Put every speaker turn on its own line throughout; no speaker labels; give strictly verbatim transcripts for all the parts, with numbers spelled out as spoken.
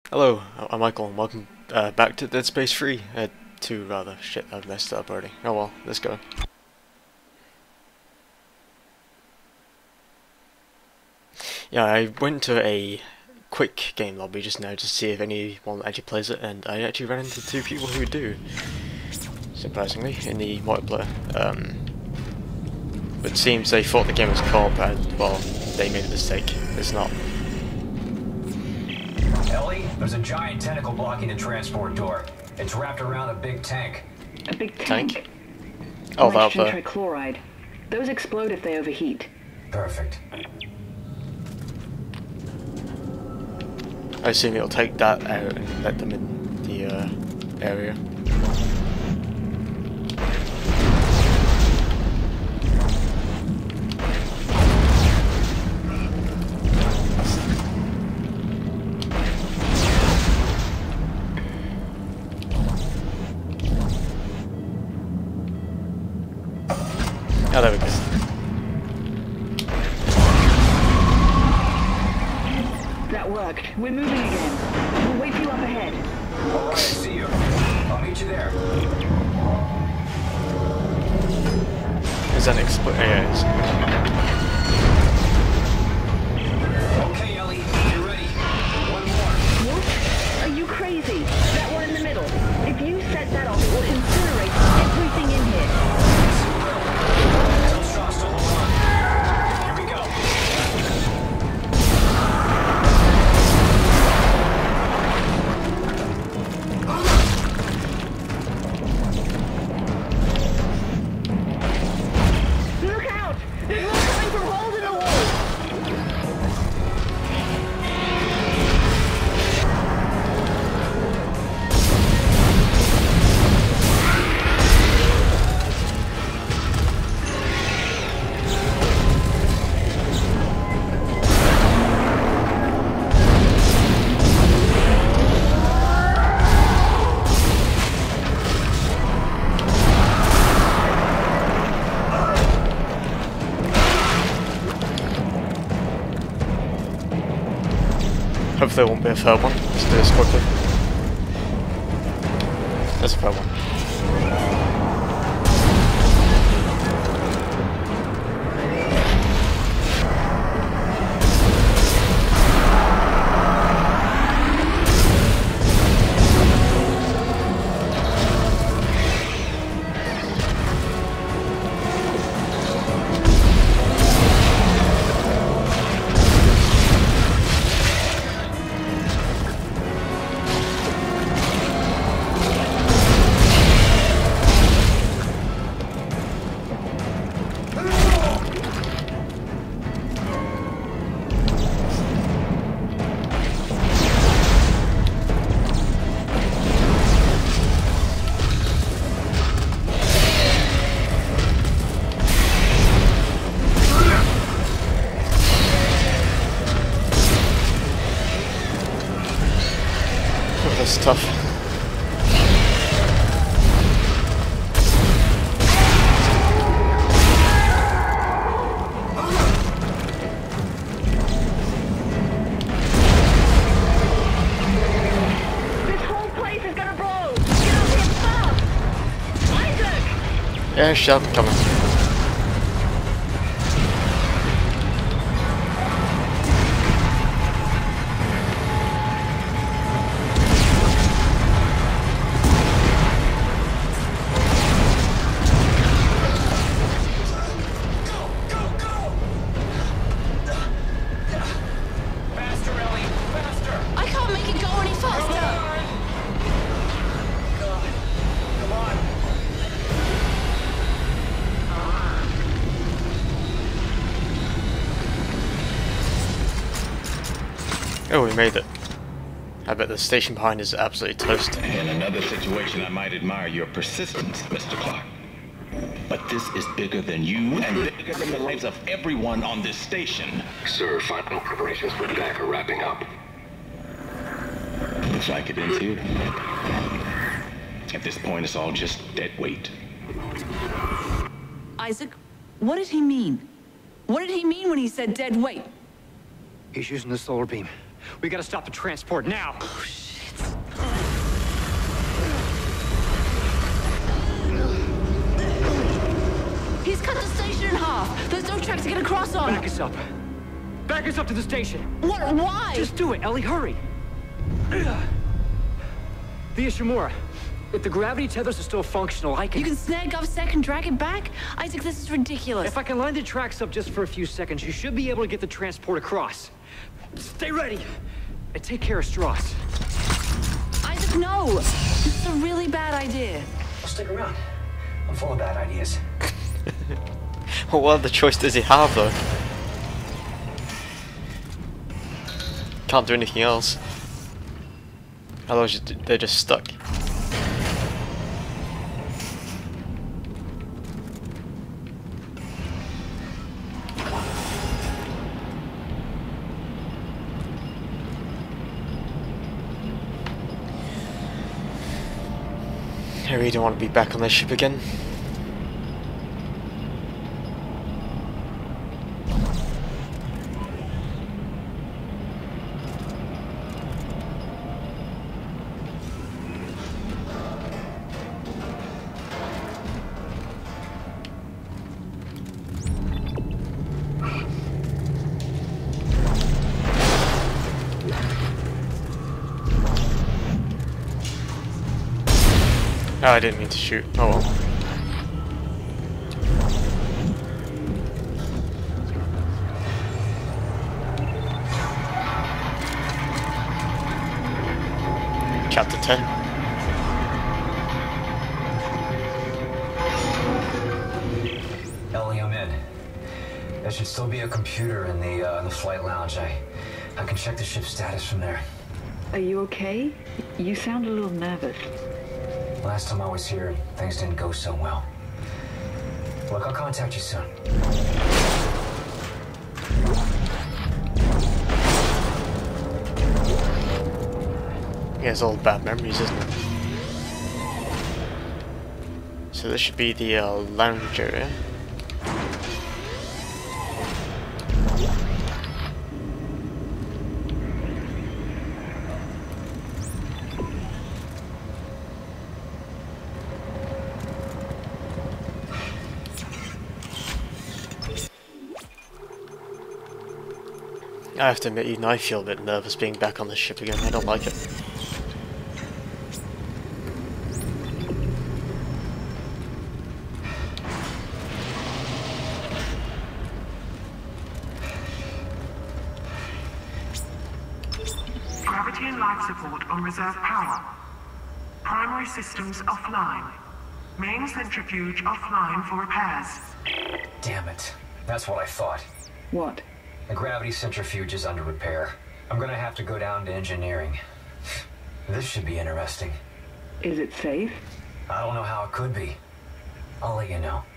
Hello, I'm Michael, and welcome uh, back to Dead Space three. Uh, two, rather. Shit, I've messed up already. Oh well, let's go. Yeah, I went to a quick game lobby just now to see if anyone actually plays it, and I actually ran into two people who do, surprisingly, in the multiplayer. Um, but it seems they thought the game was co-op, and, well, they made a mistake. It's not.
Ellie, there's a giant tentacle blocking the transport door. It's wrapped around a big tank.
A big tank?
Tank? Oh, that
Nitrogen trichloride. Those explode if they overheat.
Perfect.
I assume it'll take that out and let them in the uh, area. Oh, there we go.
That worked. We're moving again. We'll wait for you up ahead.
Alright, I see you. I'll meet you there.
Is that an expl- yeah, it is.
Okay, Ellie, you ready? One more.
What? Are you crazy? That one in the middle. If you set that off, it will incinerate everything in here.
Tell Strauss to hold on. Here we go.
Look out! There's more coming from holes in the wall!
Hopefully there won't be a third one. Let's do this quickly. There's a third one. Oh, that's tough.
This whole place is gonna blow! Get out here fast! Isaac!
Yeah, shut up, coming.
Faster, Ellie! Faster!
I can't make it go any faster!
God. Come on!
Oh, we made it. I bet the station behind is absolutely toast.
In another situation, I might admire your persistence, Mister Clark. But this is bigger than you and bigger than the lives of everyone on this station.
Sir, final preparations for attack are wrapping up.
Looks like it ends here. At this point, it's all just dead weight.
Isaac, what did he mean? What did he mean when he said dead weight?
He's using the solar beam. We gotta stop the transport now.
Oh, shit. He's cut the station in half. There's no track to get across on.
Back us up. Back us up to the station.
What? Why?
Just do it, Ellie. Hurry. The Ishimura. If the gravity tethers are still functional, I can...
You can snag GovSec and drag it back? Isaac, this is ridiculous.
If I can line the tracks up just for a few seconds, you should be able to get the transport across. Stay ready. And take care of Strauss.
Isaac, no! This is a really bad idea.
I'll stick around. I'm full of bad ideas.
Well, what other choice does he have, though? Can't do anything else. Otherwise, they're just stuck. I really don't want to be back on this ship again. Oh, I didn't mean to shoot. Oh well. Chapter ten.
Ellie, I'm in. There should still be a computer in the uh, the flight lounge. I I can check the ship's status from there.
Are you okay? You sound a little nervous.
Last time I was here, things didn't go so well. Look, I'll contact you soon.
Yeah, it's all bad memories, isn't it? So this should be the uh, lounge area. I have to admit, even I feel a bit nervous being back on the ship again. I don't like it.
Gravity and life support on reserve power. Primary systems offline. Main centrifuge offline for repairs.
Damn it. That's what I thought.
What?
The gravity centrifuge is under repair. I'm gonna have to go down to engineering. This should be interesting.
Is it safe?
I don't know how it could be. I'll let you know.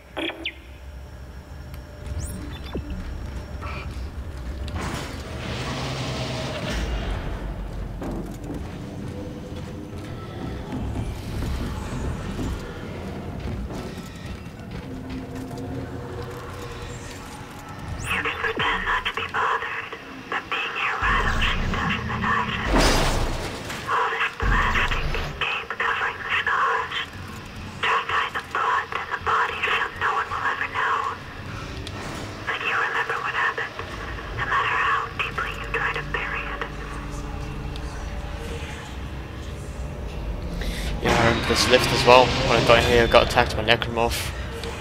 This lift as well. When I got in here, I got attacked by Necromorph.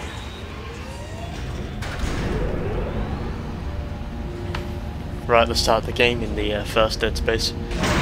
Right at the start of the game in the uh, first Dead Space.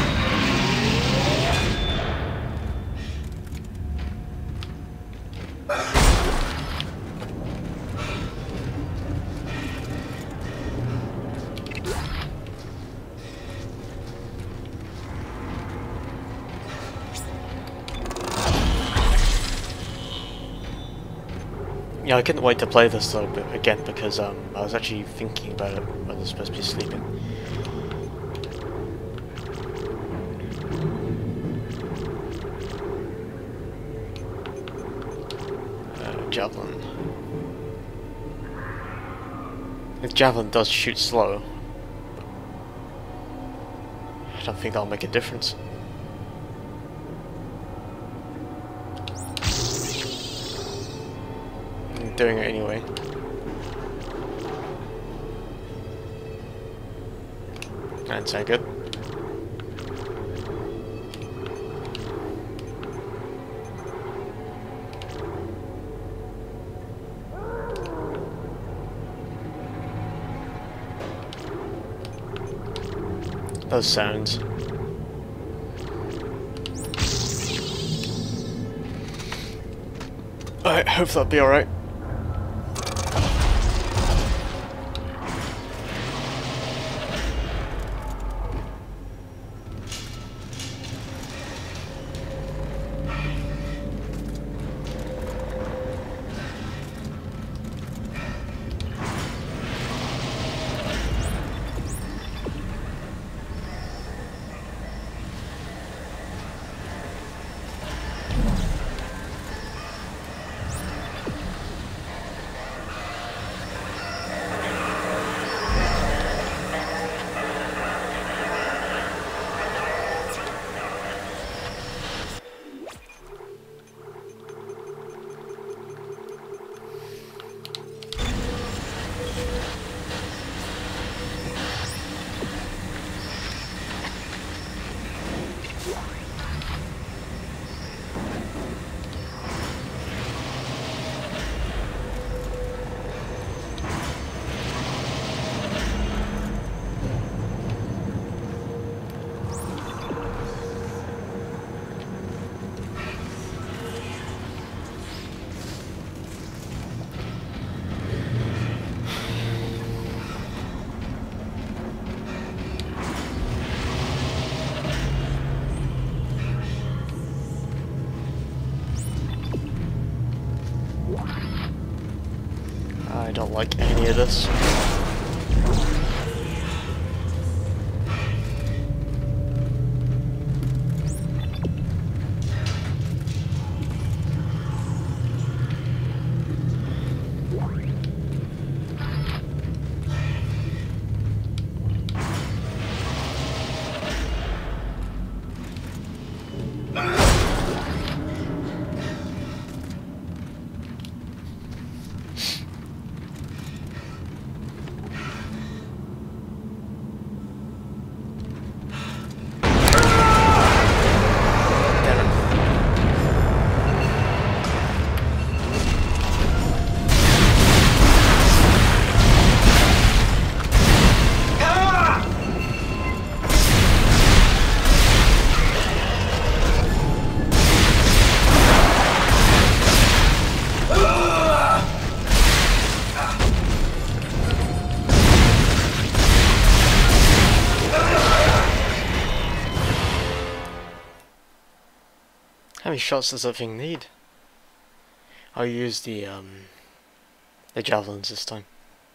Yeah, I couldn't wait to play this though, but again, because um, I was actually thinking about it when I was supposed to be sleeping. Uh, Javelin. The Javelin does shoot slow. don't think that'll make a difference. I'm doing it anyway. That sound good. Those sounds. I hope that'll be alright. I don't like any of this. How many shots does that thing need? I'll use the um the javelins this time.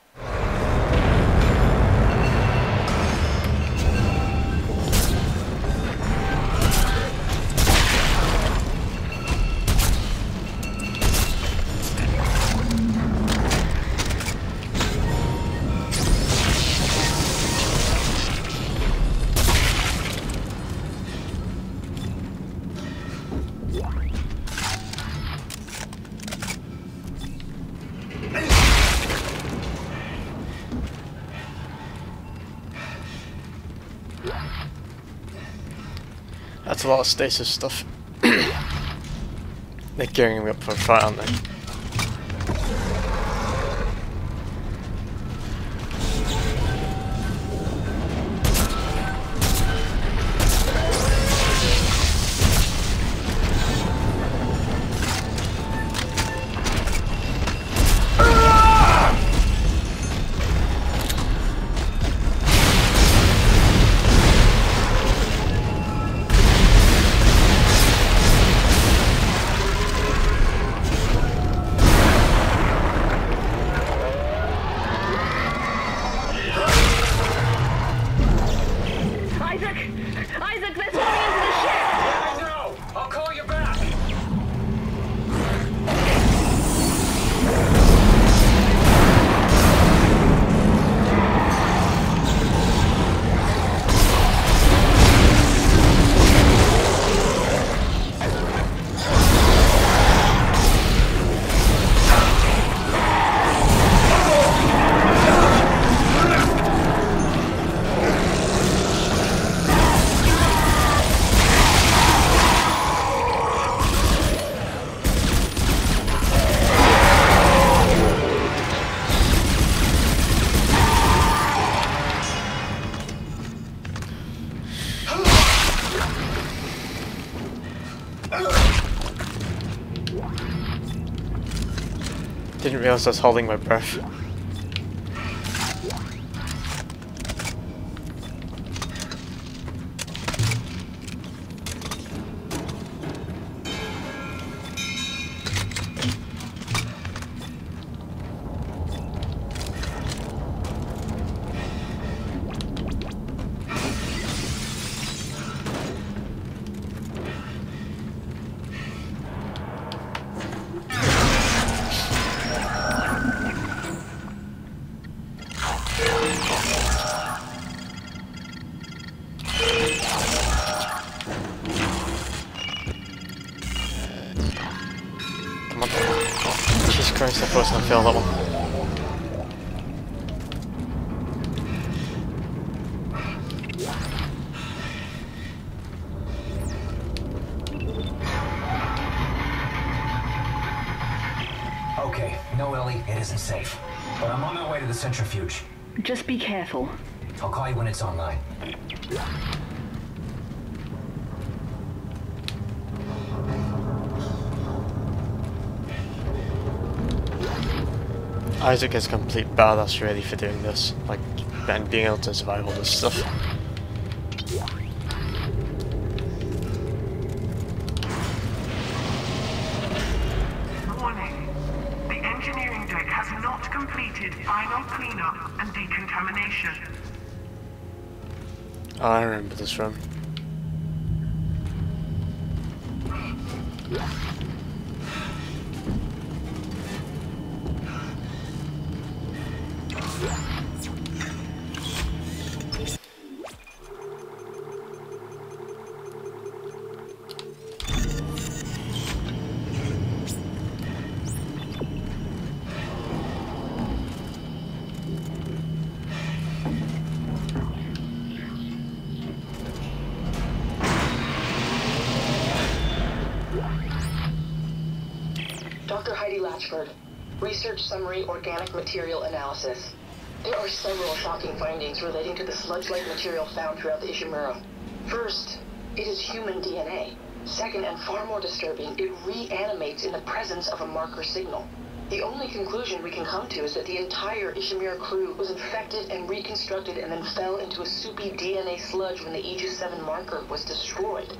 That's a lot of stasis stuff. They're gearing me up for a fight, aren't they? Didn't realise I was holding my breath. Jesus Christ, I thought I was gonna fail that one.
Okay, no, Ellie, it isn't safe. But I'm on my way to the centrifuge.
Just be careful.
I'll call you when it's online.
Isaac is a complete badass really for doing this, like, and being able to survive all this stuff.
Warning. The engineering deck has not completed final cleanup and decontamination.
Oh, I remember this room.
Doctor Heidi Latchford, Research Summary Organic Material Analysis. There are several shocking findings relating to the sludge-like material found throughout the Ishimura. First, it is human D N A. Second, and far more disturbing, it reanimates in the presence of a marker signal. The only conclusion we can come to is that the entire Ishimura crew was infected and reconstructed and then fell into a soupy D N A sludge when the Aegis seven marker was destroyed.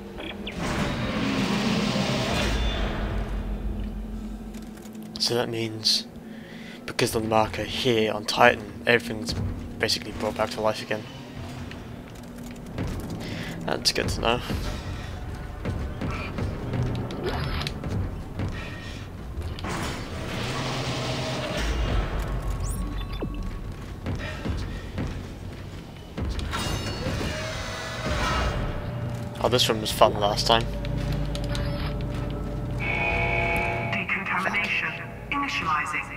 So that means, because of the marker here on Titan, everything's basically brought back to life again. That's good to know. Oh, this room was fun last time.
Decontamination initializing.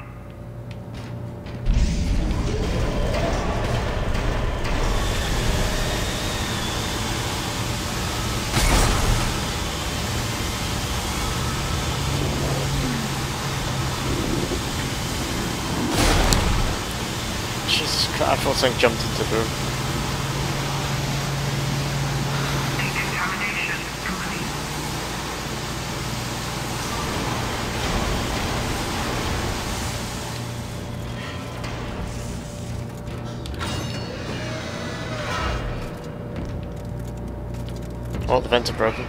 Jesus Christ, I thought something jumped into the room.
Decontamination complete.
Oh, the vents are broken.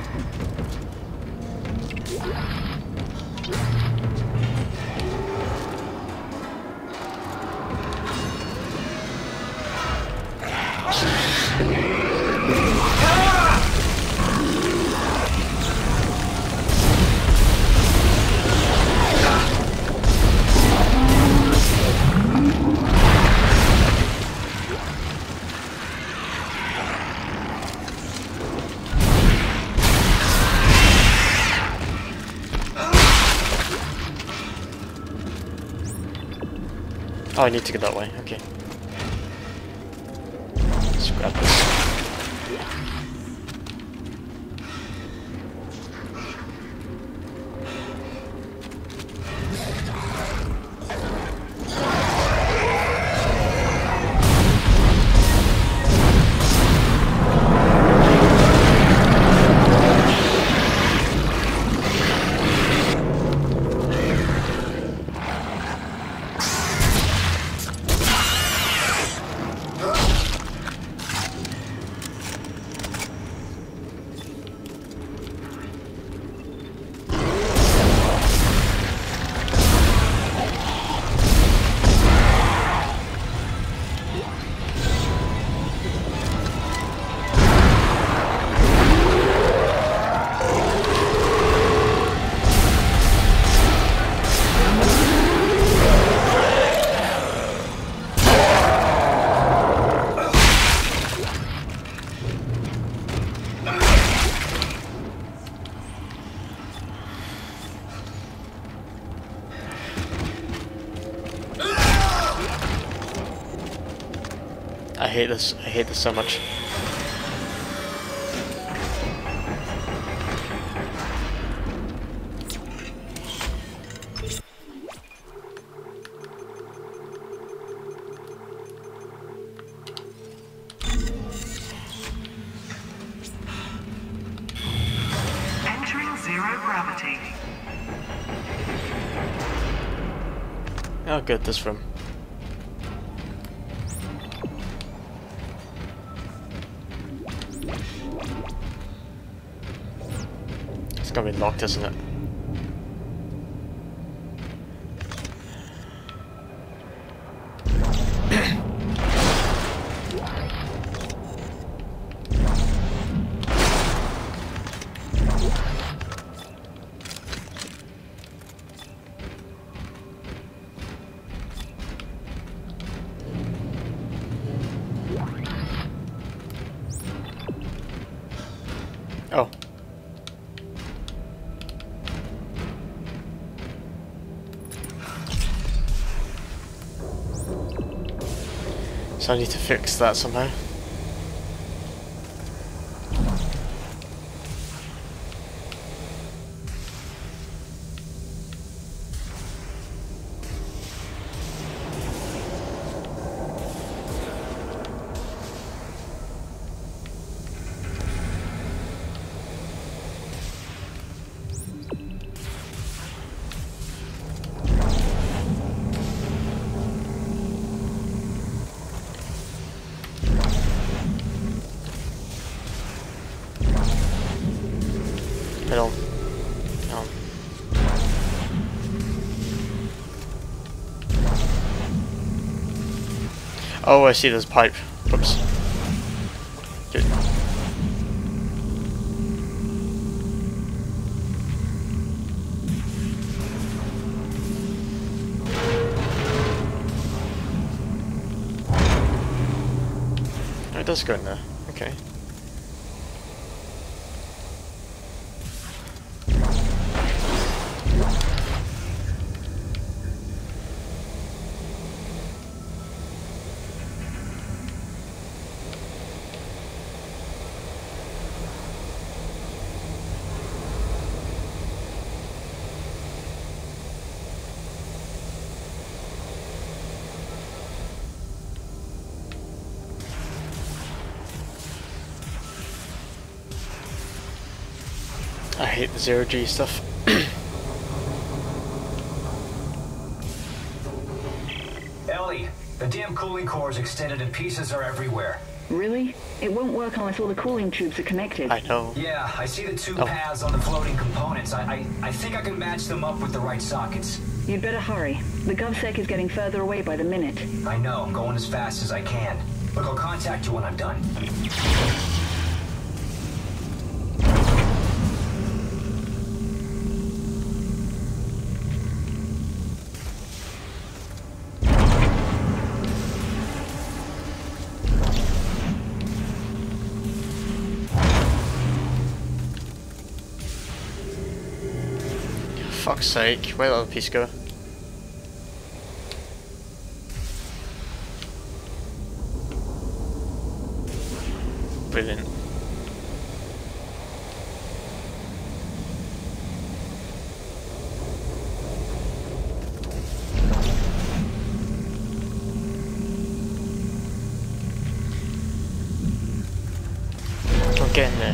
Oh, I need to go that way, okay. Let's grab this. hate this. I hate this so much.
Entering zero gravity.
Oh, good. This room. It's gonna be locked, isn't it? Oh. So I need to fix that somehow. Middle. No. Oh, I see this pipe. Whoops. Good. Oh, it does go in there. Okay. I hate the zero G stuff.
Ellie, the damn cooling core is extended and pieces are everywhere.
Really? It won't work unless all the cooling tubes are connected.
I know.
Yeah, I see the two
Oh.
paths on the floating components. I, I I think I can match them up with the right sockets.
You'd better hurry. The GovSec is getting further away by the minute.
I know, I'm going as fast as I can. Look, I'll contact you when I'm done.
Fuck's sake, where did the other piece go? Brilliant. I'll get in there.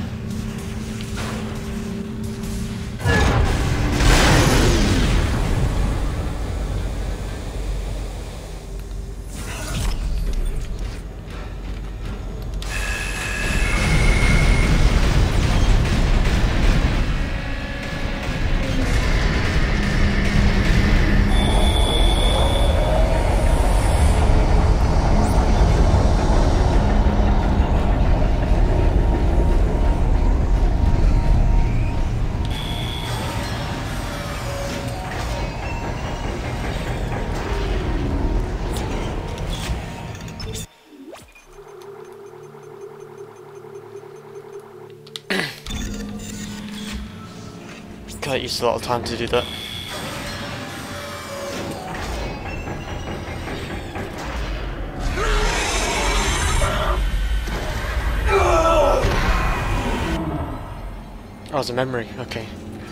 God, it used a lot of time to do that. Oh, it's a memory, okay.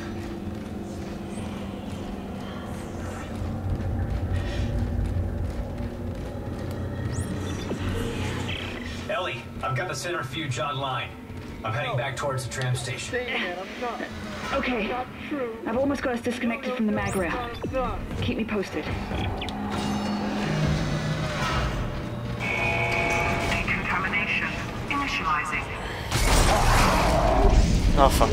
Ellie, I've got the centrifuge online. I'm heading back towards the tram station.
Okay. I've almost got us disconnected from the mag rail. Keep me posted.
Decontamination. Initializing.
Oh, fuck.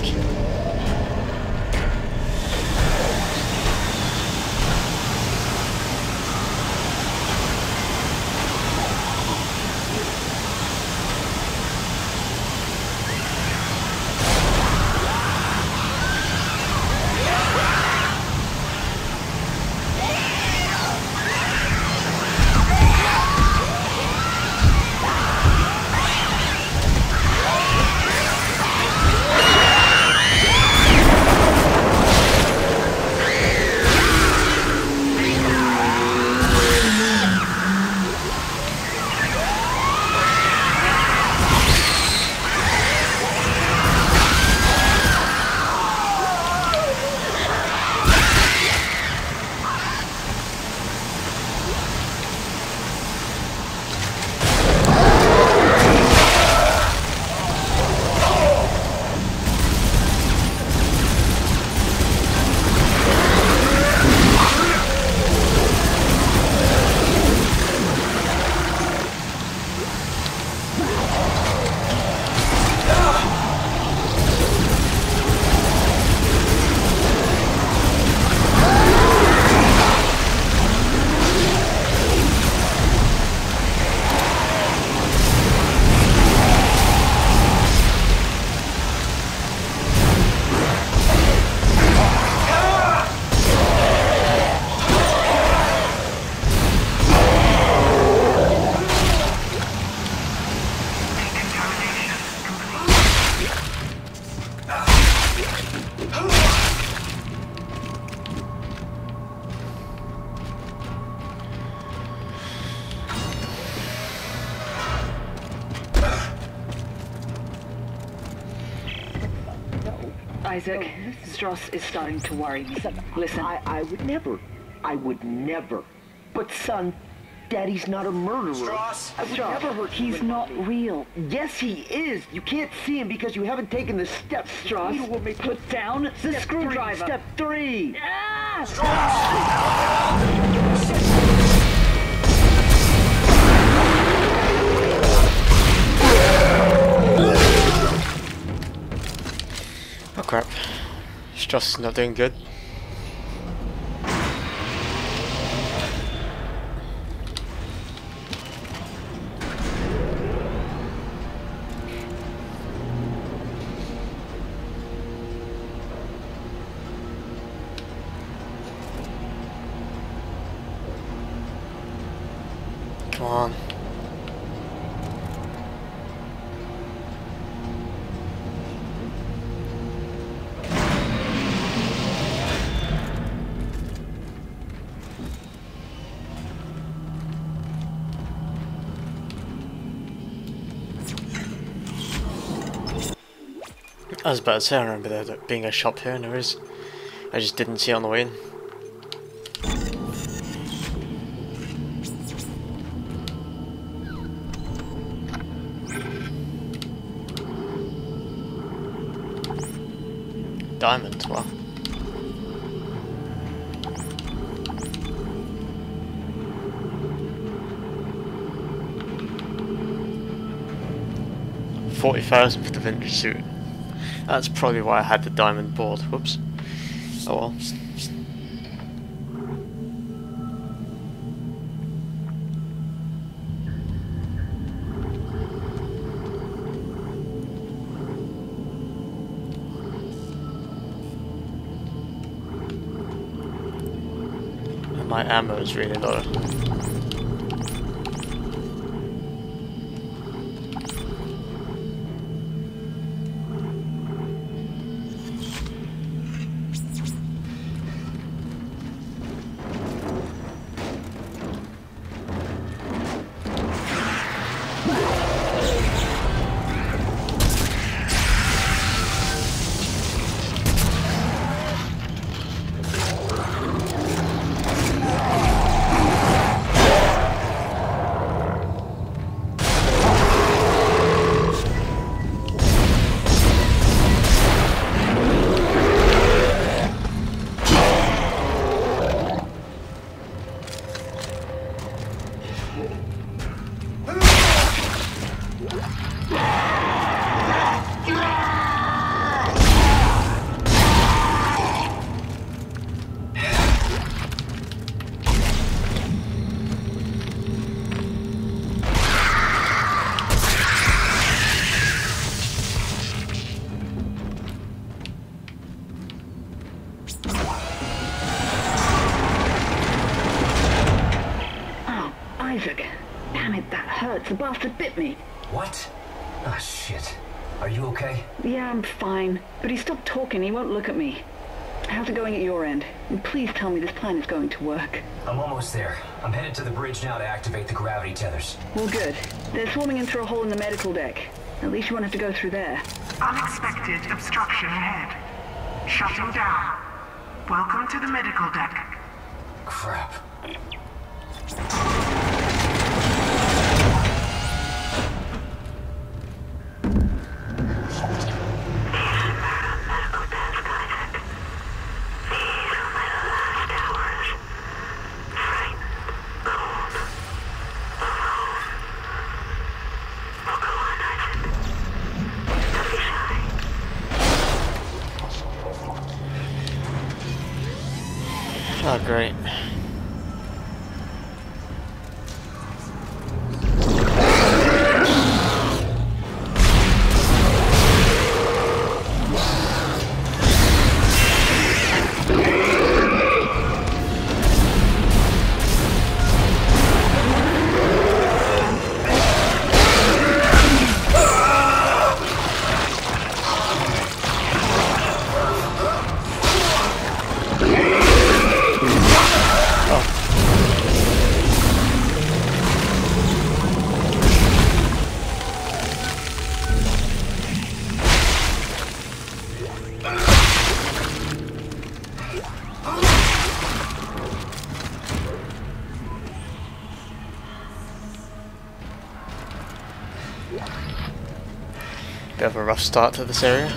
Isaac, Strauss is starting to worry me. Listen.
I, I would never. I would never. But son, Daddy's not a murderer.
Strauss!
I would
Strauss,
never hurt
he's
you.
not real.
Yes, he is. You can't see him because you haven't taken the steps.
Strauss, put down the
Step
screwdriver.
Three, step three.
Oh crap. Strauss not doing good. Come on. I was about to say, I remember there being a shop here, and there is. I just didn't see it on the way in. Diamonds, well. Forty thousand for the vintage suit. That's probably why I had the diamond board. Whoops. Oh well. And my ammo is really low.
hurts. The bastard bit me.
What? Ah, shit. Are you okay?
Yeah, I'm fine. But he stopped talking. He won't look at me. How's it going at your end? And please tell me this plan is going to work.
I'm almost there. I'm headed to the bridge now to activate the gravity tethers.
Well, good. They're swarming in through a hole in the medical deck. At least you won't have to go through there.
Unexpected obstruction ahead. Shutting down. Welcome to the medical deck.
Crap.
Oh, great. Bit of a rough start to this area.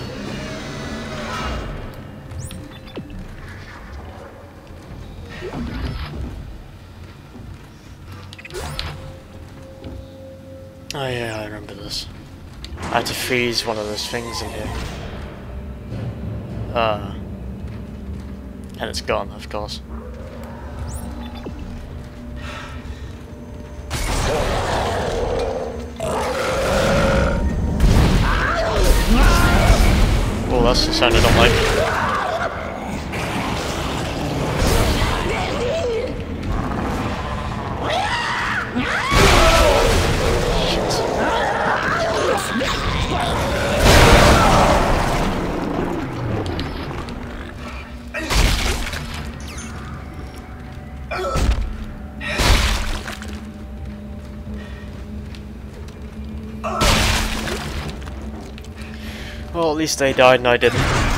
Oh yeah, I remember this. I had to freeze one of those things in here. Uh, and it's gone, of course. Well, that's the sound I don't like. Well, at least they died and I didn't.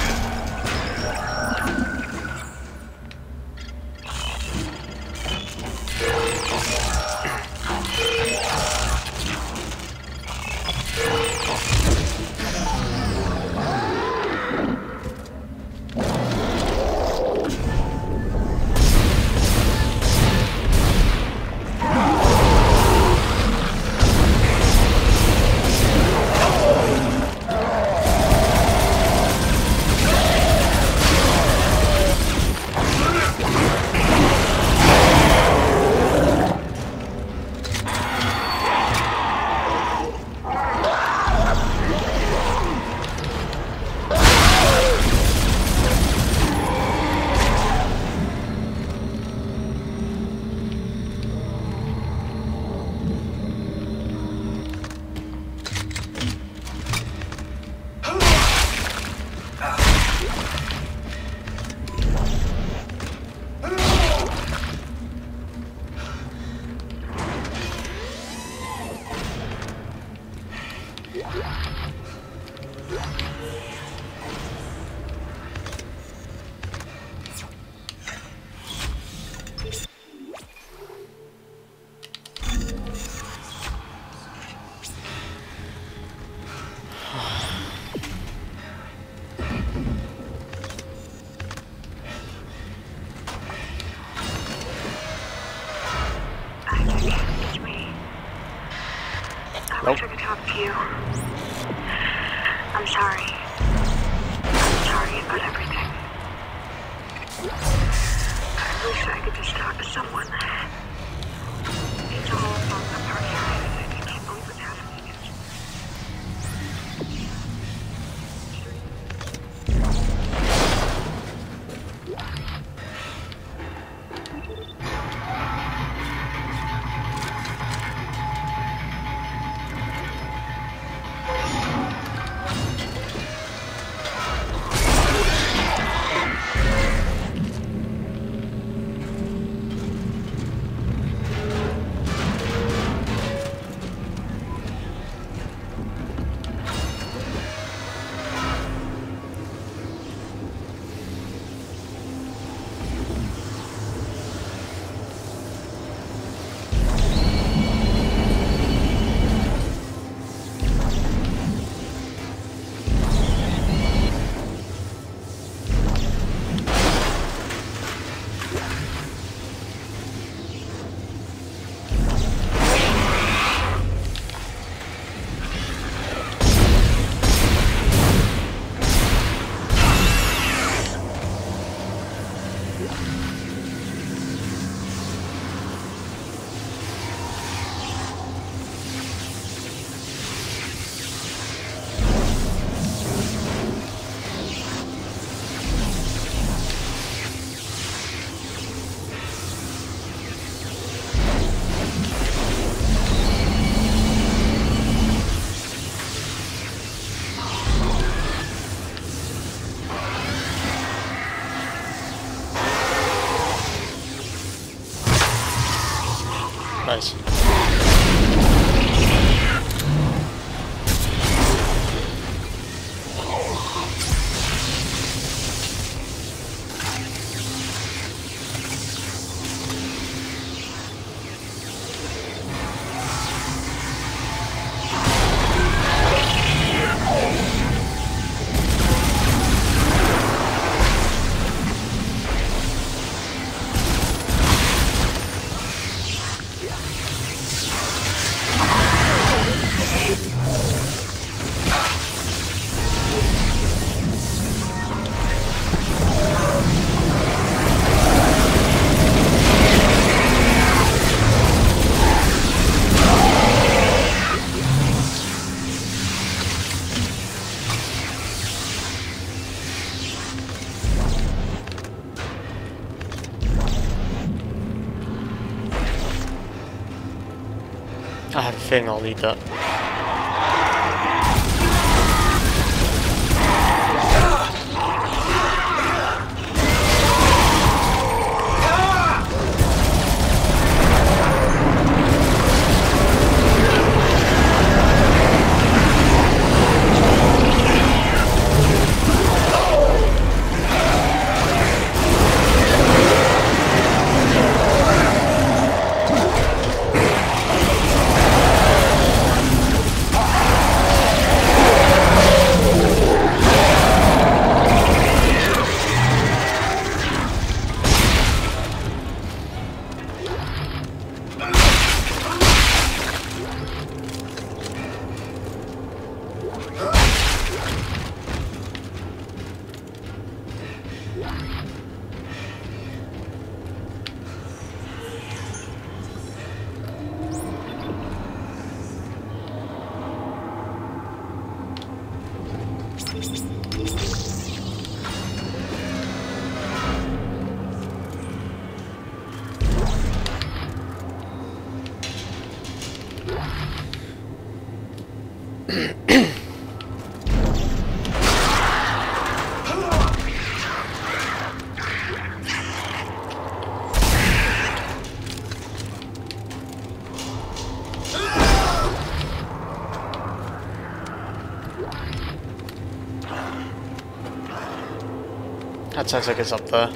I wish I could talk to you. I'm sorry. I'm sorry about everything. I wish I could just talk to someone. It's all falling apart here. I can't believe what's happening.
Nice. I have a feeling I'll need that. That sounds like it's up there.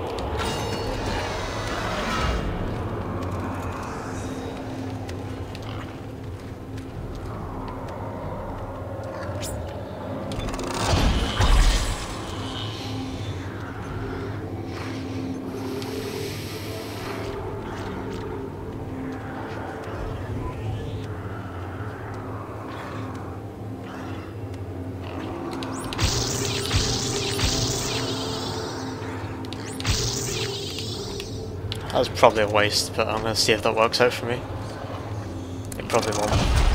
That was probably a waste, but I'm going to see if that works out for me. It probably won't.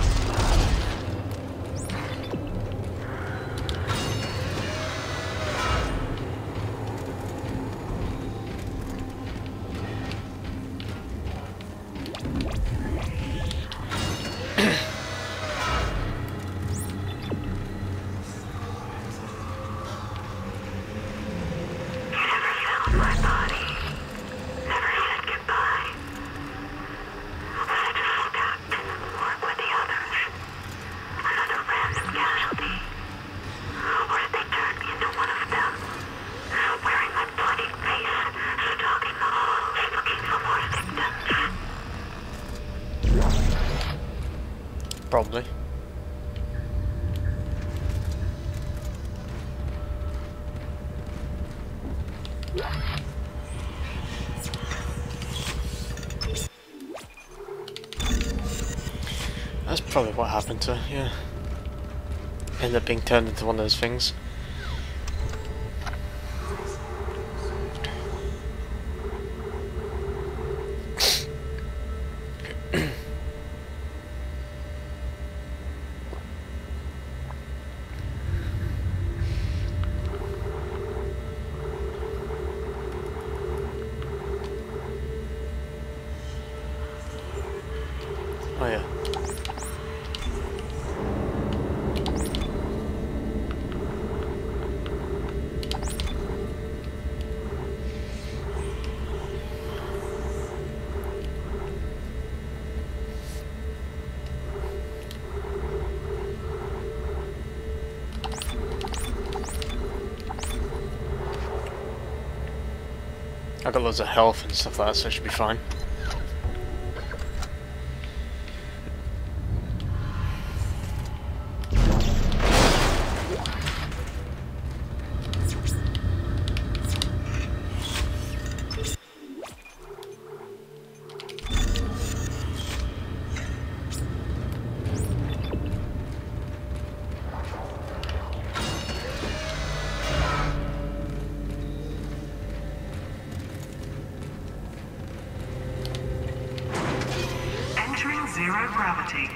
Probably. That's probably what happened to her, yeah. Ended up being turned into one of those things. Oh yeah. I got loads of health and stuff like that, so it should be fine.
Zero gravity.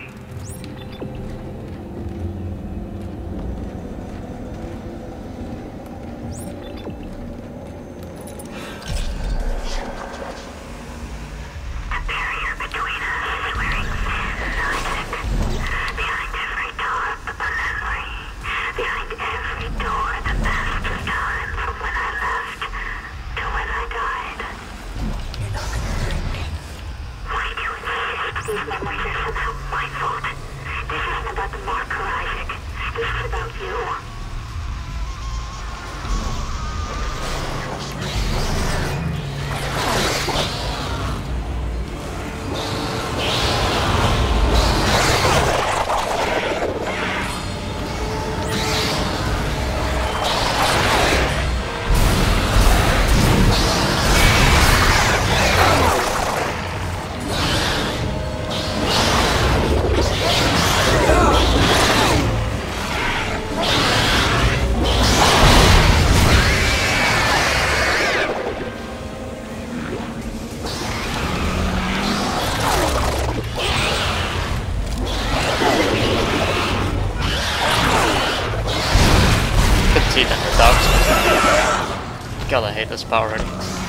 God, I hate this power already.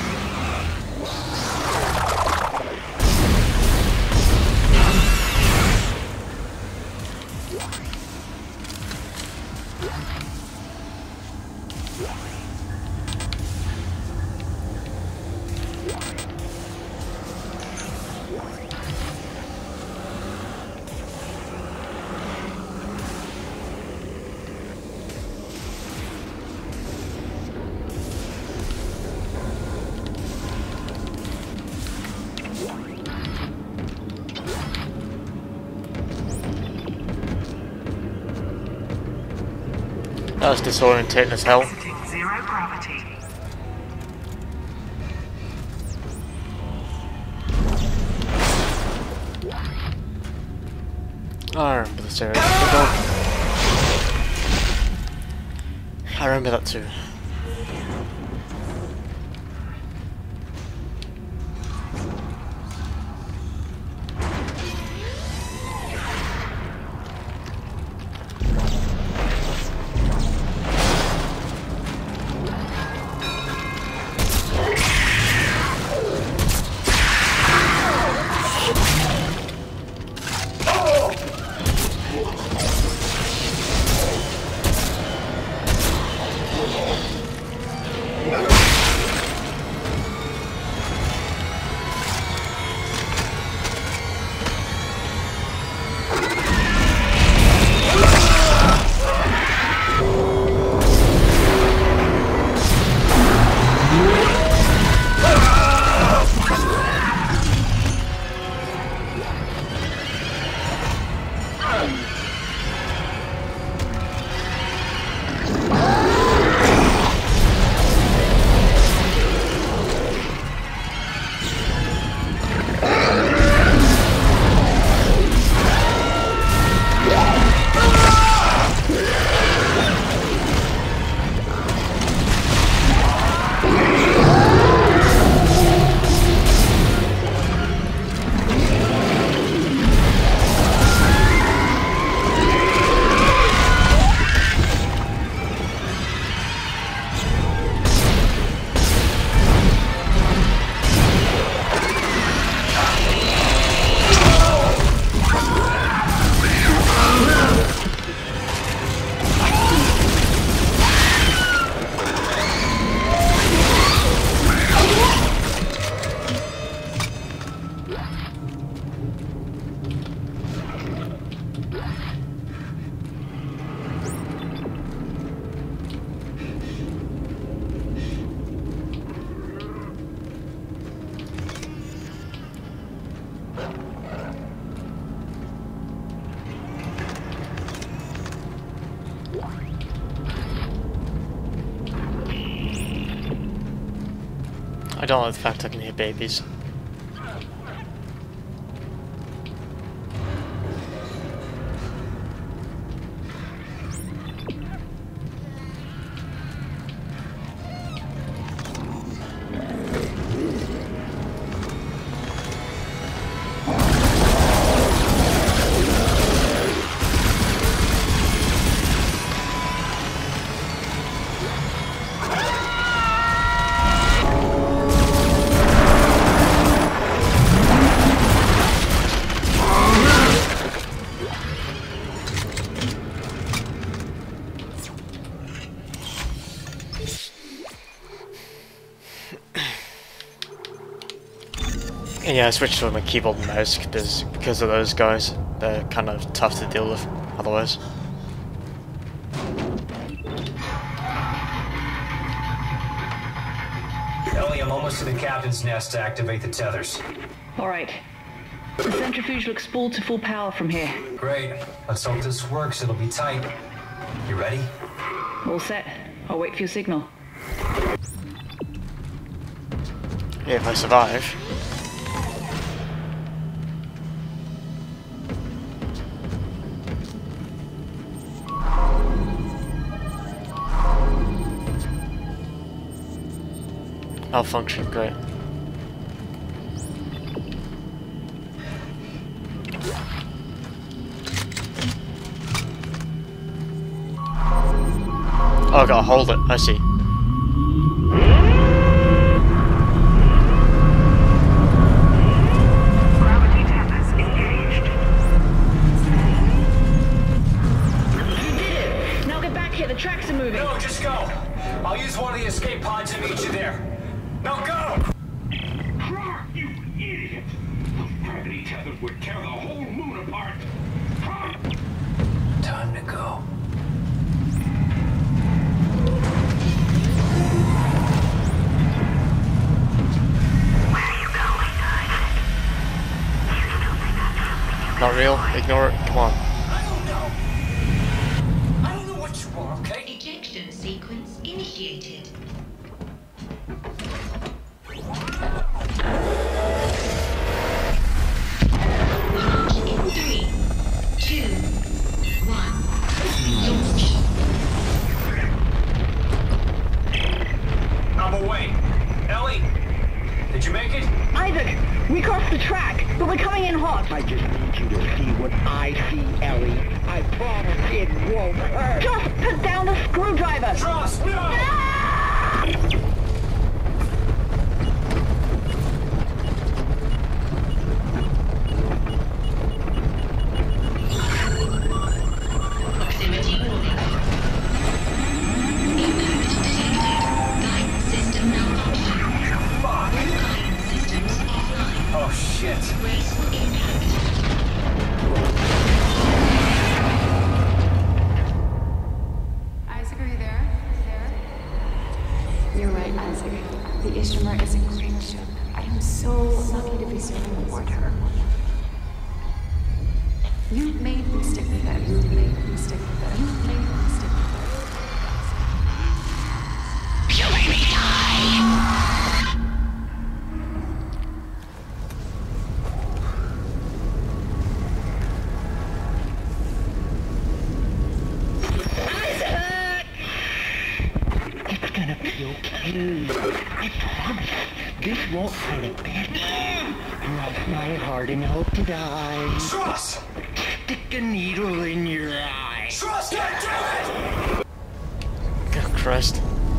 That was disorientating as hell.
Zero gravity.
I remember this area. I remember that too.
Oh!
I don't like the fact I can hear babies. And yeah, I switched to my keyboard and mouse because because of those guys. They're kind of tough to deal with otherwise.
Ellie, I'm almost to the captain's nest to activate the tethers.
All right. The centrifuge looks full to full power from here.
Great. Let's hope this works. It'll be tight. You ready?
All set. I'll wait for your signal.
Yeah, if I survive. Malfunction, great. Oh, I gotta hold it, I see.
Gravity tethers engaged.
You did it! Now get back here, the tracks are moving.
No, just go. I'll use one of the escape pods to meet you there. Now go!
Clark, you idiot! Those gravity tethers would tear the whole moon apart.
Time to go.
Not real, ignore it, come on.
I don't know. I don't know what you are, okay?
Ejection sequence initiated. Launch in three, two, one. Launch.
I'm away. Ellie, did you make it?
Isaac, we crossed the track, but we're coming in hot.
I just need you to see what I see, Ellie. I promise it won't hurt.
Just put down the screwdriver.
Trust, no!
Proximity warning. Impact detected. Guidance system malfunction.
Fuck!
Guidance systems offline.
Oh, shit.
Graceful impact.
Isaac, are you there? There? You're right, Isaac. The Ishimura is a great ship. I am so lucky to be serving aboard her. You made me stick with it. You made me stick with it. You made me stick with it.
You made me die!
It's gonna be okay. I promise. This won't hurt a bit. Cross my heart and hope to die.
Trust!
Stick a needle in your eye.
Trust, goddammit!
Oh, Christ.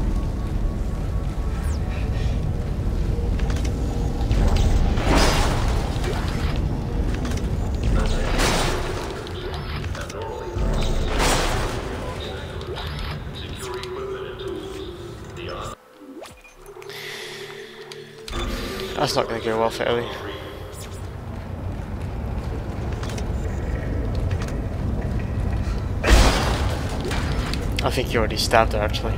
That's not going to go well for Ellie. I think you already stabbed her, actually.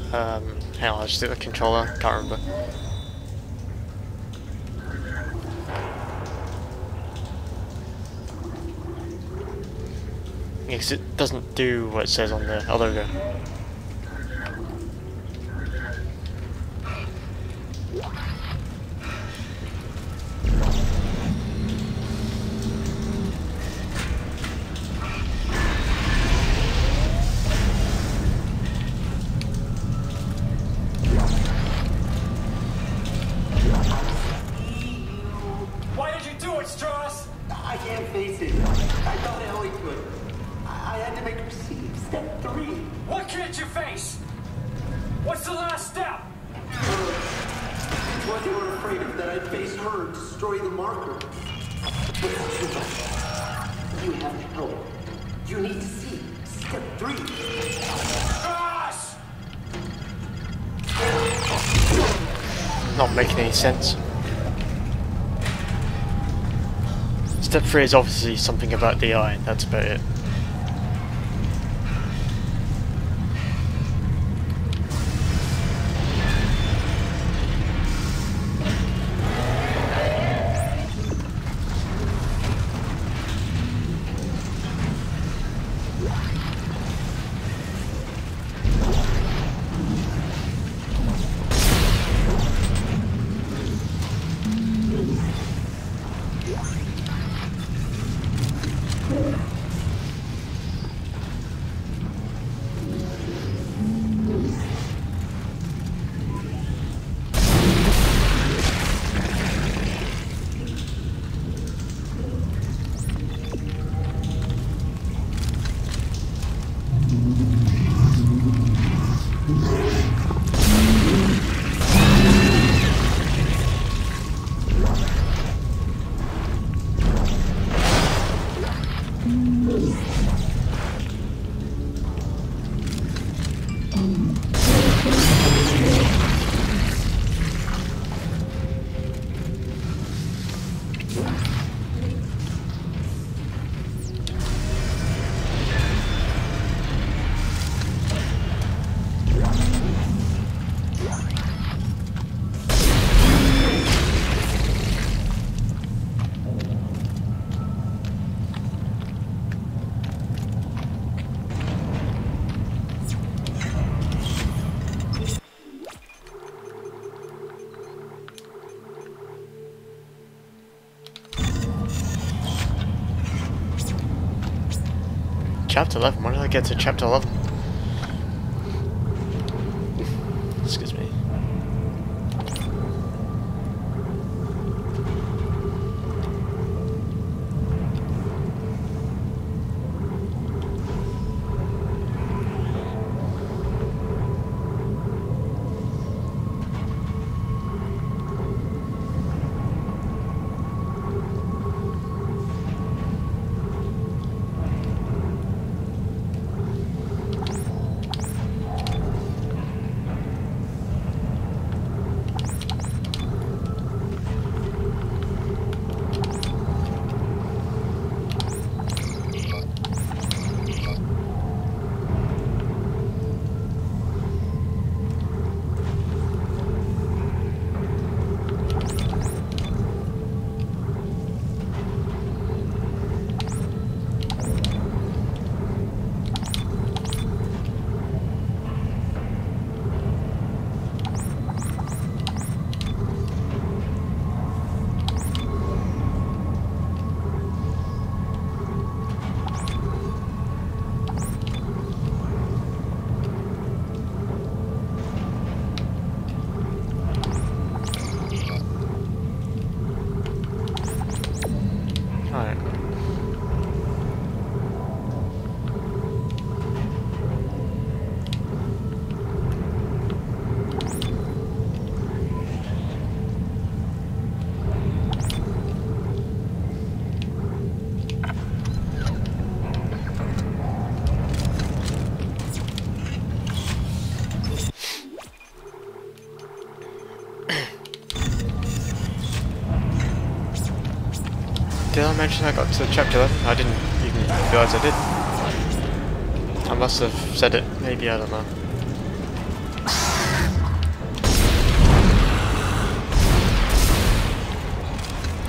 Um, hang on, I'll just do the controller, can't remember. Because it doesn't do what it says on the other go.
Why did you do it, Strauss?
I can't face it. I thought Ellie could. I had to make her see step three.
What can't you face? What's the last step?
What they were afraid of, that I'd face her and destroy the marker. Without you, you have to help. You need to see step three.
Strauss!
Not making any sense. Step three is obviously something about the eye, that's about it. Chapter eleven, when did I get to chapter eleven? Excuse me. Did I mention I got to chapter eleven? I didn't even realise I did. I must have said it, maybe, I don't know.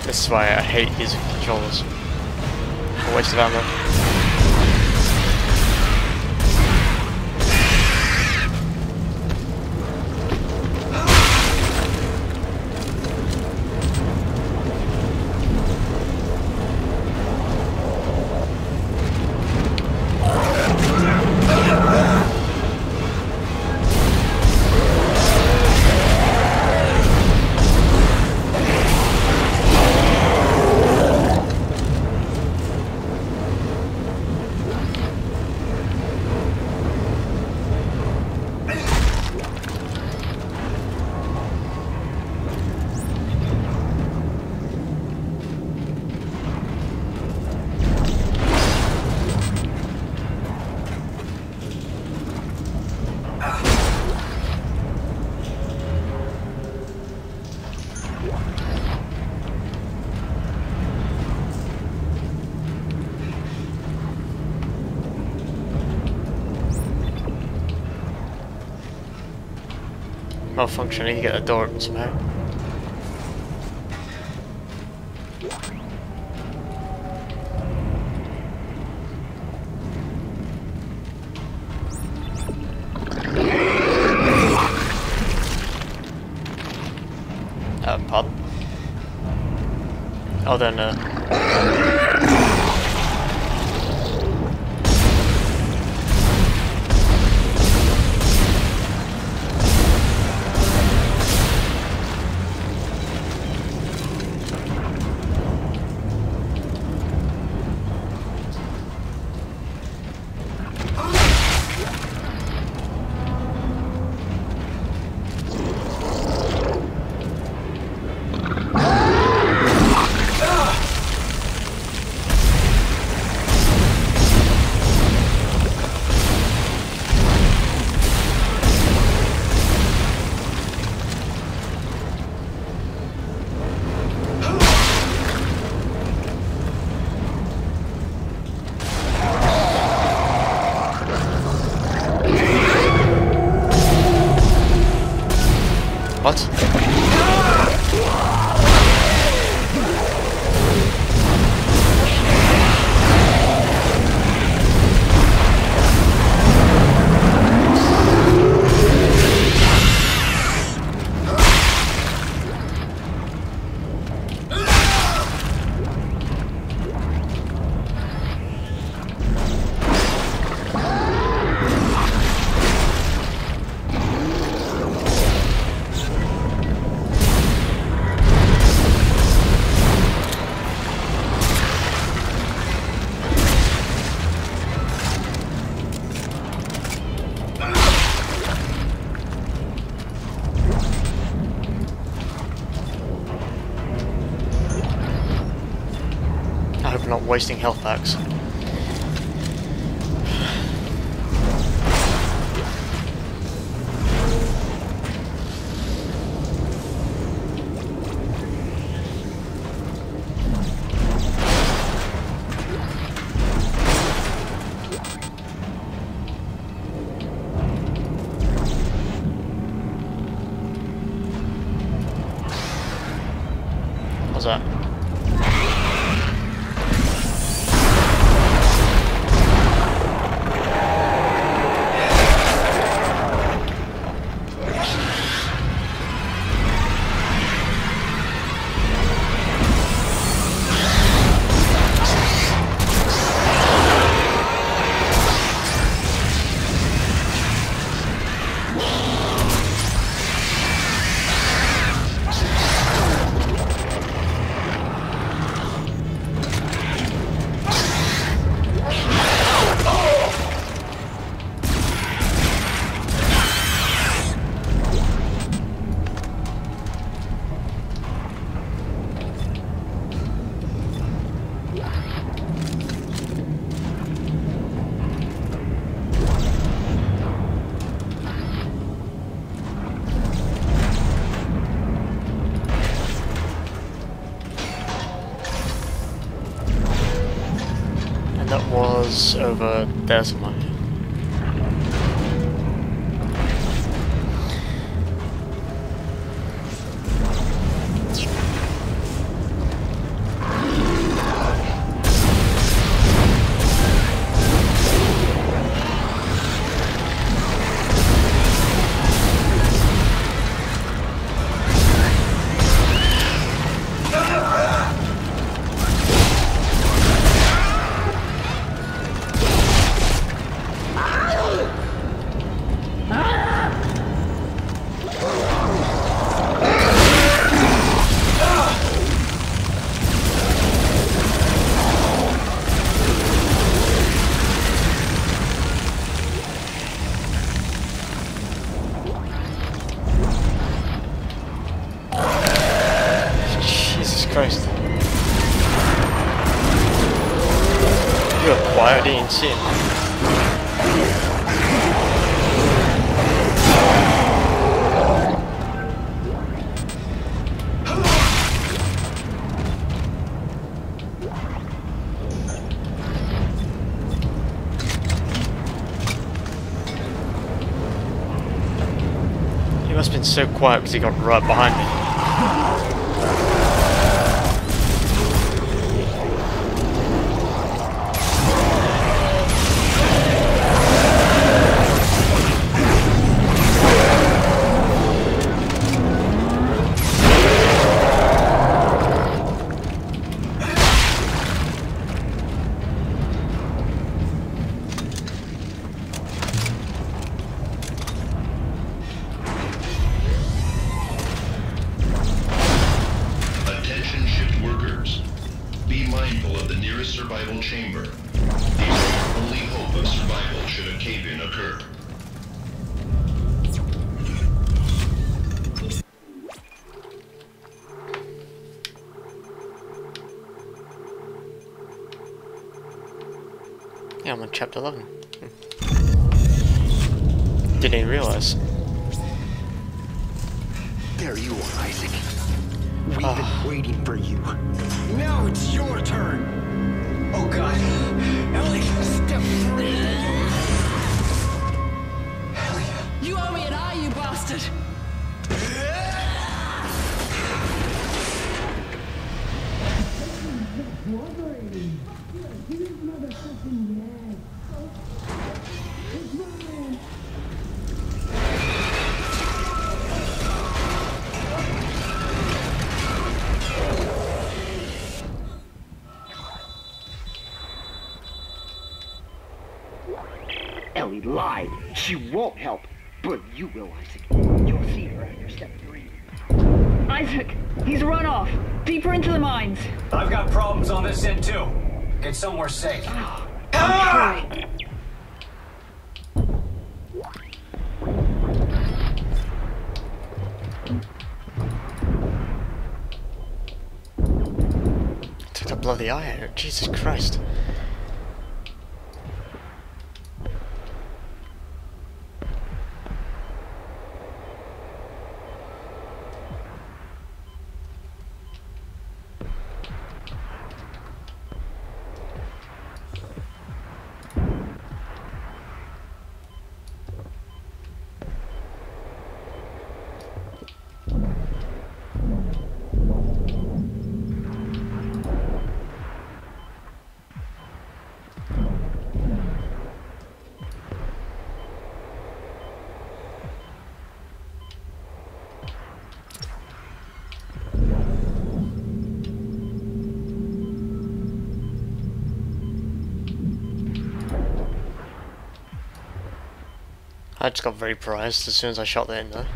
This is why I hate using controllers. A waste of ammo. Malfunctioning, you get a door open somehow. Uh, pardon? Oh, then, uh... What? I hope I'm not wasting health packs. What's that? That was over there somewhere. Christ. You are quiet, I didn't see him. He must have been so quiet because he got right behind me.
Survival chamber. The only hope of survival should a cave-in occur.
Yeah, I'm on chapter eleven. Hmm. Didn't even realize.
There you are, Isaac. We've
Oh.
been waiting for you.
Now it's your turn. Oh God. Ellie, step three. Hell yeah.
You owe me an eye, you bastard!
Ellie lied. She won't help. But you will, Isaac. You'll see her after step three.
Isaac, he's run off. Deeper into the mines.
I've got problems on this end too. Get somewhere safe.
Ah!
Took the bloody eye out. Jesus Christ. I just got very prized as soon as I shot that in there.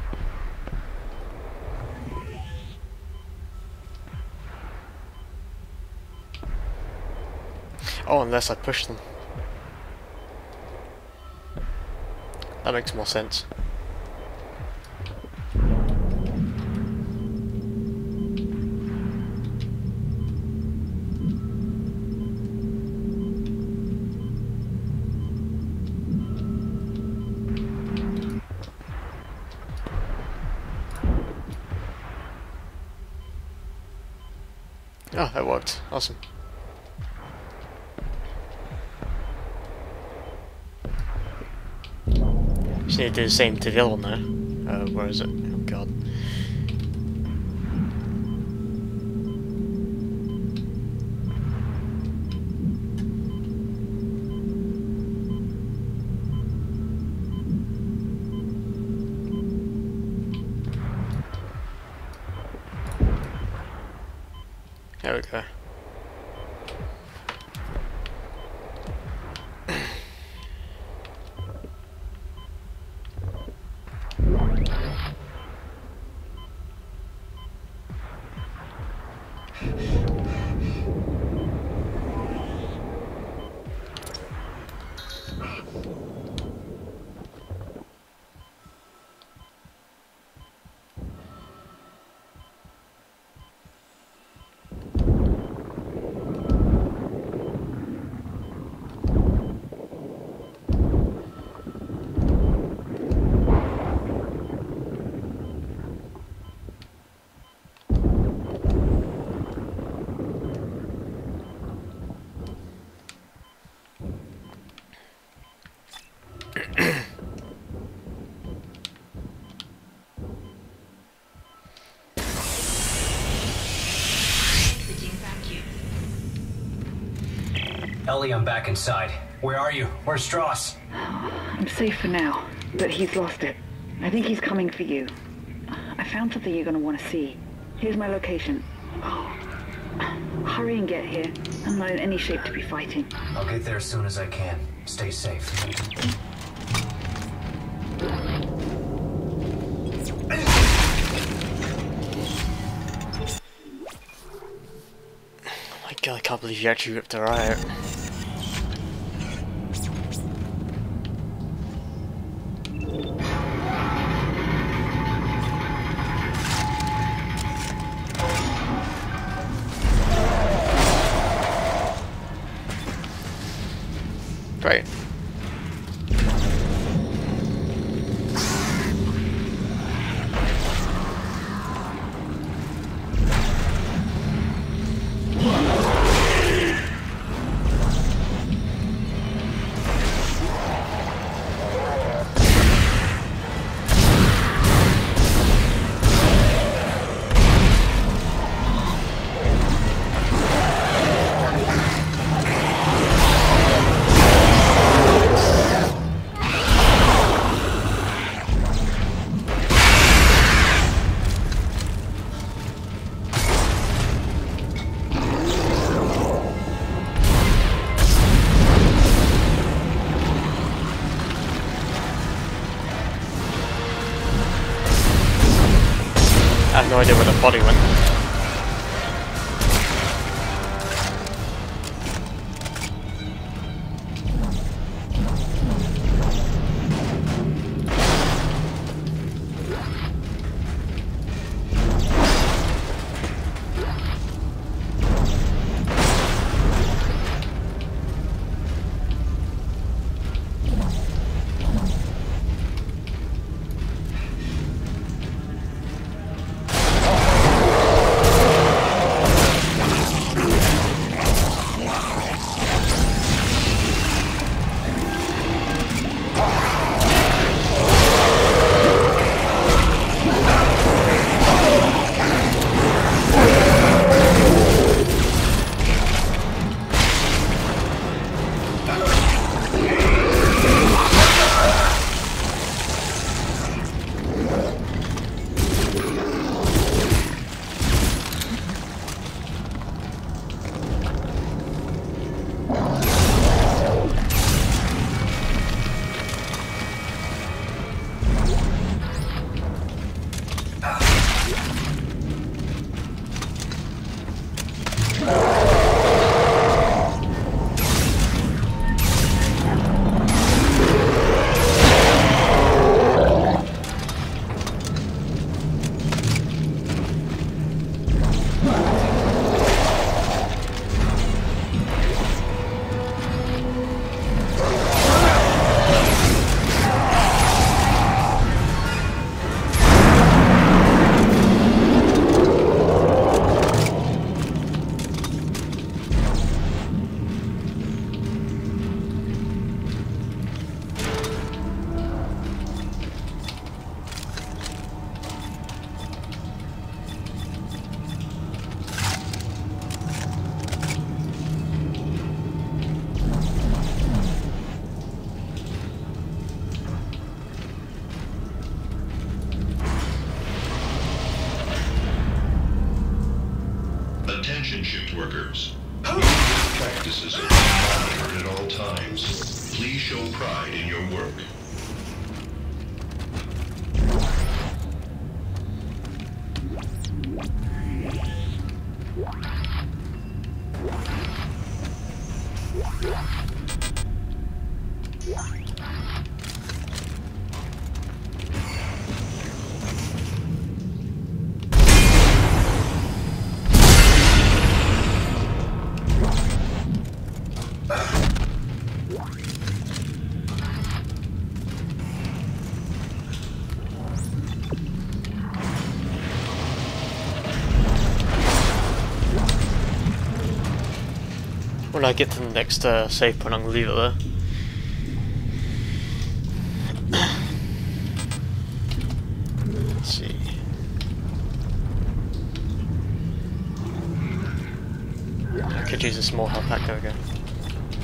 Oh, unless I push them. That makes more sense. Oh, that worked. Awesome. Just need to do the same to the other one now. Uh, where is it? Oh god. There we go.
Ellie, I'm back inside. Where are you? Where's Strauss?
I'm safe for now, but he's lost it. I think he's coming for you. I found something you're gonna want to see. Here's my location. Oh, hurry and get here. I'm not in any shape to be fighting.
I'll get there as soon as I can. Stay safe.
My god, I can't believe you actually ripped her out. Right. I have no idea where the body went.
Attention shift workers. Practices are monitored at all times. Please show pride in your work.
When I get to the next uh, save point, I'm gonna leave it there. Let's see. I could use a small health pack, there we go.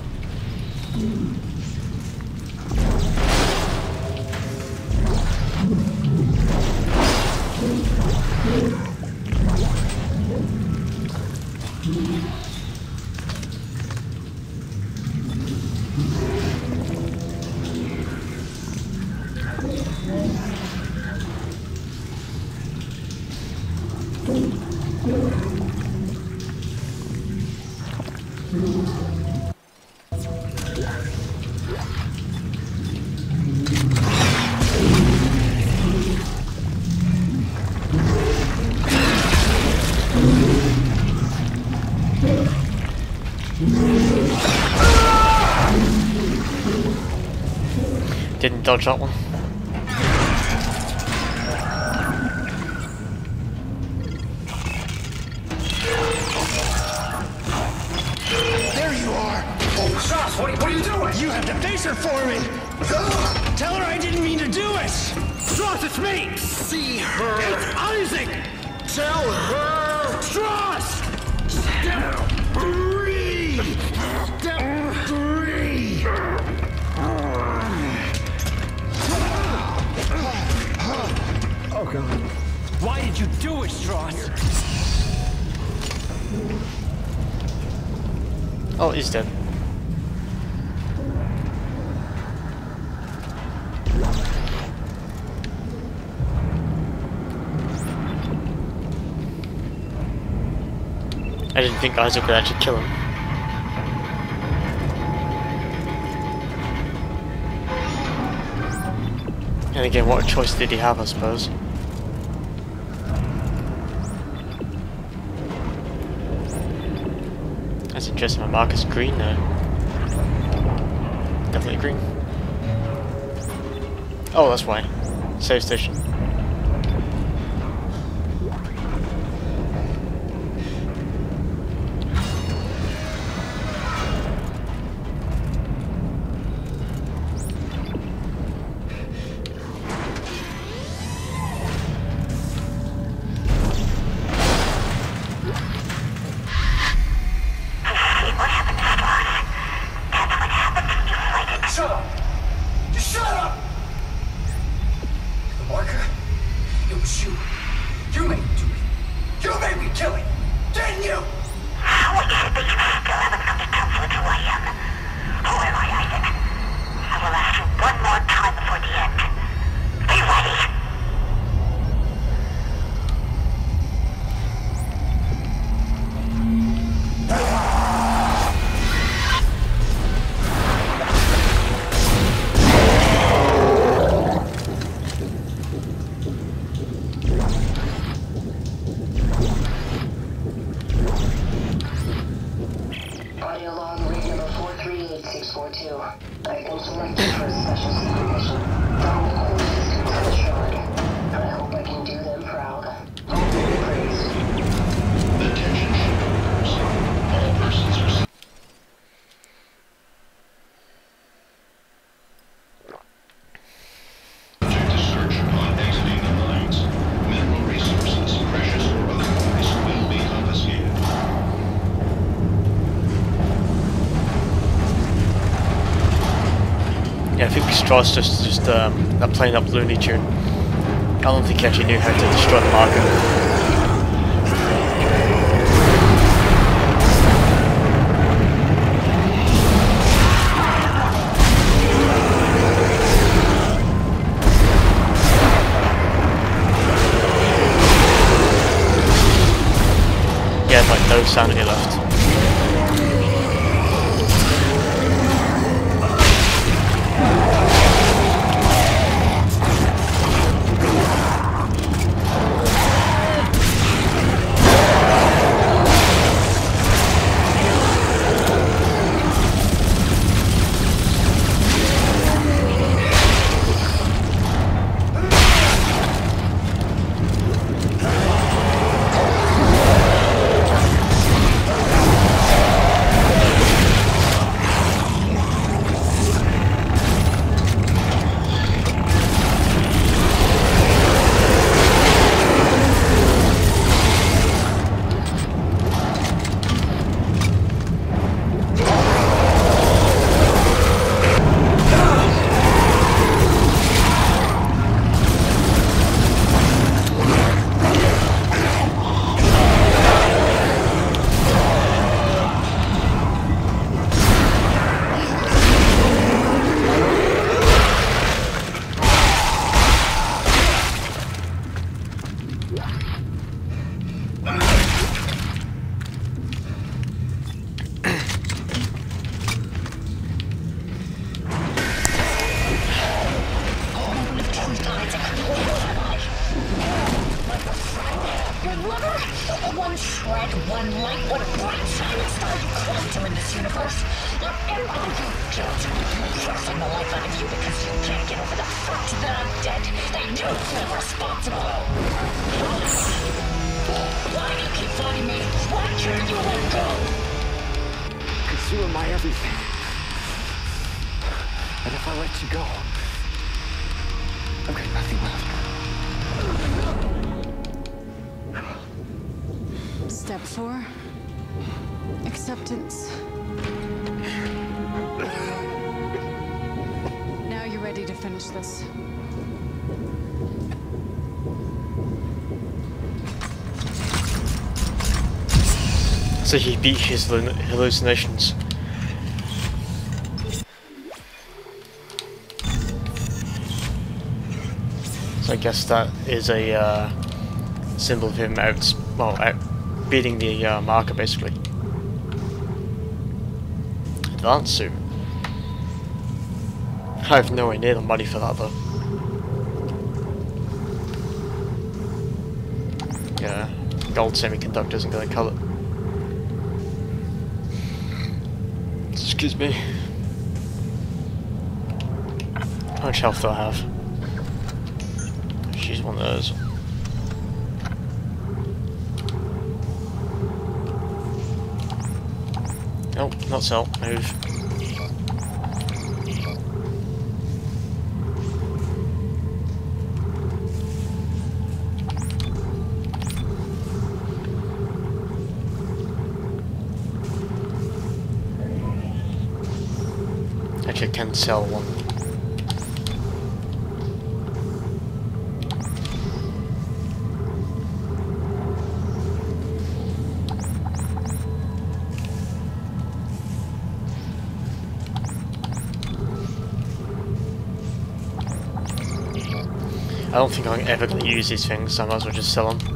Didn't dodge that one.
There you are! Oh, Stross, what, what are you doing? You have to face her for me! Tell her I didn't mean to do it! Stross, it's me! See her! It's Isaac! Tell her! Stross! Step three! Step three! Oh, God. Why did you do it, Stross?
Oh, he's dead. I didn't think Isaac would actually kill him. And again, what choice did he have, I suppose? That's interesting, my marker's green now. Definitely green. Oh, that's why. Save station.
Shut up! Just shut up! The marker? It was you. You made me do it. You made me kill it. Didn't you?
How is it that you still haven't come to terms with who I am? Who am I, Isaac? I will ask you one more time before the end. Be ready!
Audio log read number four three eight six four two. I've been selected for a special secret mission. Dominant all systems of the shard. And I hope I can do them proud. Hope they be praised.
Attention shipbuilders. All persons are subject to search upon exiting the mines. Mineral resources, precious or otherwise, will be confiscated.
Yeah, I think Strauss just just um, a plain up Looney Tune. I don't think he actually knew how to destroy the marker. He had like no sanity left.
red, one light, one bright shining star you clung to in this universe. Your empire, you guilt. Crushing the life out of you because you can't get over the fact that I'm dead. They do feel responsible. Why do you keep fighting me? Why can't you let go?
Because you are my everything. And if I let you go, I've got nothing left.
Step four. Acceptance. Now you're ready to finish this.
So he beat his hallucinations. So I guess that is a uh, symbol of him out, well, out beating the uh, marker basically. Advanced suit. I have nowhere near the money for that though. Yeah, gold semiconductor isn't going to cut it. Excuse me. How much health do I have? She's one of those. Nope, not sell. Move. Actually, I can sell one. I don't think I'm ever going to use these things, so I might as well just sell them.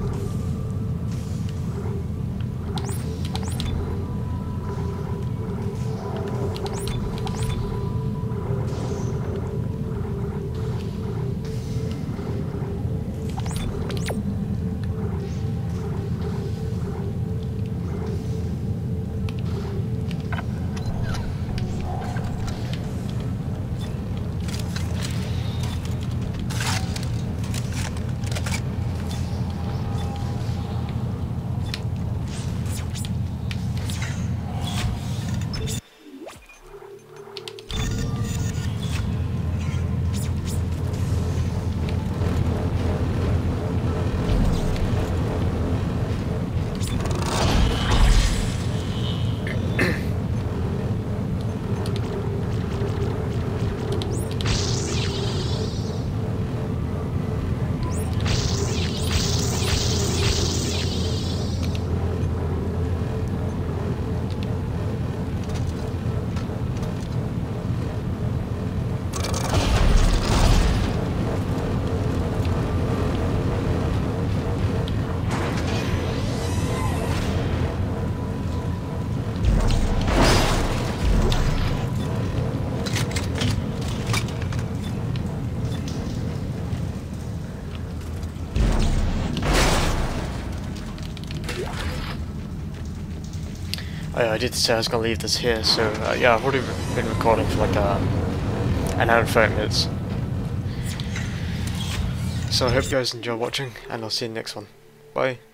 Oh yeah, I did say I was going to leave this here, so uh, yeah, I've already been recording for like uh, an hour and thirty minutes. So I hope you guys enjoy watching, and I'll see you in the next one. Bye.